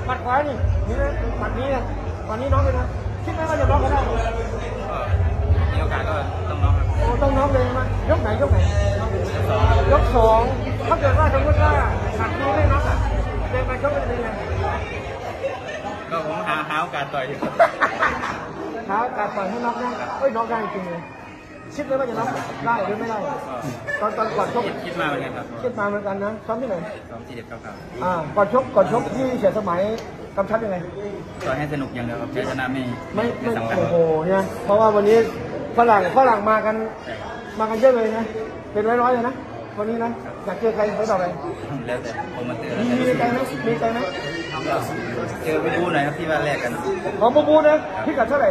หมัดขวานี่นี่นะหมัดนี้นะวันนี้น้องเลยนะคิดไหมว่าจะน้องก็ได้มีโอกาสก็ต้องน้องครับโอ้ต้องน้องเลยมั้ยยกไหนยกสองถ้าเกิดว่าสมมติว่าหมัดนี้ไม่น้องอ่ะเดินไปชกจะเป็นยังไงก็ผมหาโอกาสต่อยอยู่หาโอกาสต่อยให้น้องได้เอ้ยน้องได้จริงเลยคิดไหมว่าจะน้องได้หรือไม่ได้ตอนก่อนชกคิดมาเหมือนกันครับคิดมาเหมือนกันนะซ้อมที่ไหนซ้อมที่เด็ดเก่าก่อนชกที่เสียสมัยกำชับยังไงต่อยให้สนุกอย่างเดียวครับชนะไม่โอ้โหเนี่ยเพราะว่าวันนี้ฝรั่งมากันเยอะเลยนะเป็นร้อยเลยนะวันนี้นะอยากเจอใครเขาต่อไปแล้วแต่ผมมาเจอมีใจไหมเจอบูหน่อยครับที่ว่าแรกกันของบูนะพิกัดเท่าไหร่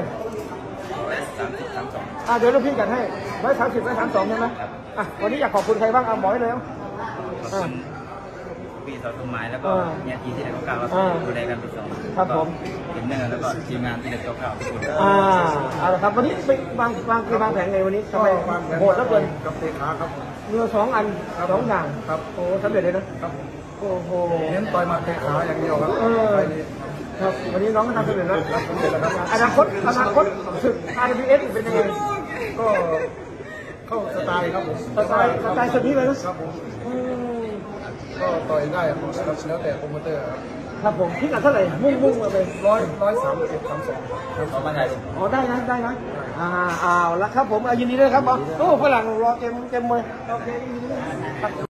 130-132 เดี๋ยวเราพิกัดให้130-132ใช่ไหมวันนี้อยากขอบคุณใครบ้างบอกให้เลยขอบคุณพี่สาวต้นไม้แล้วก็เนี่ยทีที่เด็ดเก่าดูแลกันไปสองครับผมเห็นเนื่องแล้วก็ทีมงานที่เด็ดเก่าทุกคนเอาละครับวันนี้ไปวางแผนไงวันนี้ทำไมโหดแล้วเกินกับเตะขาครับเรือ2 อัน2 อย่างครับโอ้สำเร็จเลยนะครับโอ้โหเน้นต่อยมาเตะขาอย่างเดียวครับครับวันนี้น้องก็ทำสำเร็จแล้วอนาคตศึก RBS เป็นยังไงก็เข้าสไตล์ครับผมสไตล์สุดนี้เลยนะครับผมก็ต่อยได้ครับแล้วแต่โปรโมเตอร์ครับผมพิกัดเท่าไหร่มุ่งมาไป 130-132มาได้ได้นะเอาละครับผมยินดีด้วยครับโอ้ฝรั่งรอเกมมวยโอเคยินดีด้วย